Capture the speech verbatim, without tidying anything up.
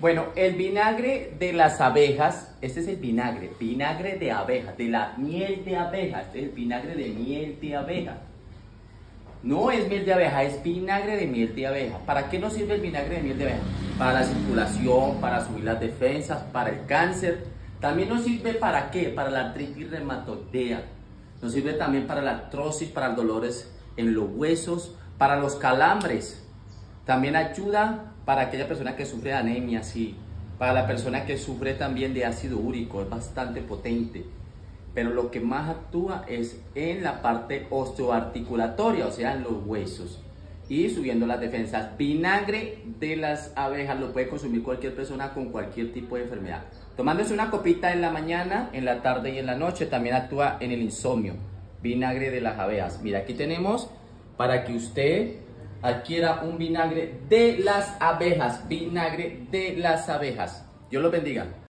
Bueno, el vinagre de las abejas, este es el vinagre, vinagre de abeja, de la miel de abeja, este es el vinagre de miel de abeja. No es miel de abeja, es vinagre de miel de abeja. ¿Para qué nos sirve el vinagre de miel de abeja? Para la circulación, para subir las defensas, para el cáncer. También nos sirve para qué? Para la artritis reumatoidea. Nos sirve también para la artrosis, para los dolores en los huesos, para los calambres. También ayuda para aquella persona que sufre de anemia, sí. Para la persona que sufre también de ácido úrico, es bastante potente. Pero lo que más actúa es en la parte osteoarticulatoria, o sea, en los huesos. Y subiendo las defensas. Vinagre de las abejas lo puede consumir cualquier persona con cualquier tipo de enfermedad. Tomándose una copita en la mañana, en la tarde y en la noche, también actúa en el insomnio. Vinagre de las abejas. Mira, aquí tenemos para que usted adquiera un vinagre de las abejas. Vinagre de las abejas. Dios los bendiga.